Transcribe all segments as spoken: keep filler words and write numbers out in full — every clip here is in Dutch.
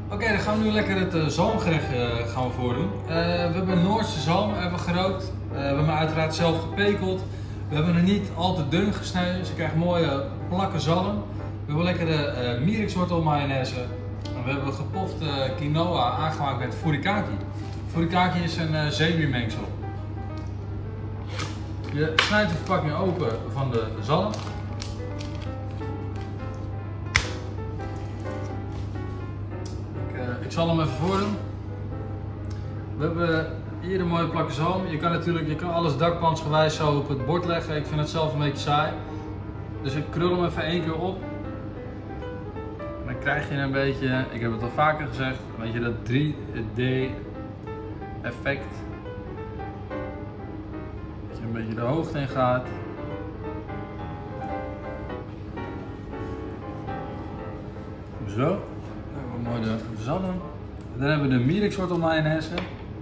Oké, okay, dan gaan we nu lekker het uh, zalmgerecht uh, gaan we voordoen. Uh, we hebben Noorse zalm hebben gerookt. Uh, we hebben hem uiteraard zelf gepekeld. We hebben hem niet al te dun gesneden, dus je krijgt mooie plakken zalm. We hebben lekkere uh, mierikswortel mayonaise. En we hebben gepofte uh, quinoa aangemaakt met furikake. Furikake is een uh, zeewiermengsel. Je snijdt de verpakking open van de zalm. Ik, uh, ik zal hem even voordoen. We hebben hier een mooie plakken zalm. Je kan natuurlijk je kan alles dakpansgewijs zo op het bord leggen. Ik vind het zelf een beetje saai. Dus ik krul hem even één keer op. En dan krijg je een beetje, ik heb het al vaker gezegd, een beetje dat drie D effect. Dat je een beetje de hoogte in gaat. Zo. Dan hebben we mooi de zalm. Dan hebben we de mierikswortel mayonaise.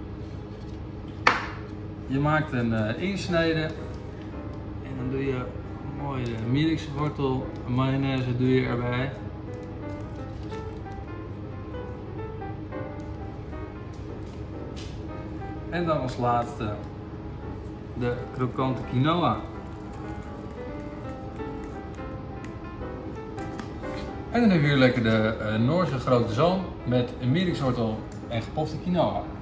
Je maakt een uh, insnede en dan doe je mooie mierikswortel mayonaise doe je erbij. En dan als laatste de krokante quinoa. En dan hebben we hier lekker de uh, Noorse grote zalm met een mierikswortel en gepofte quinoa.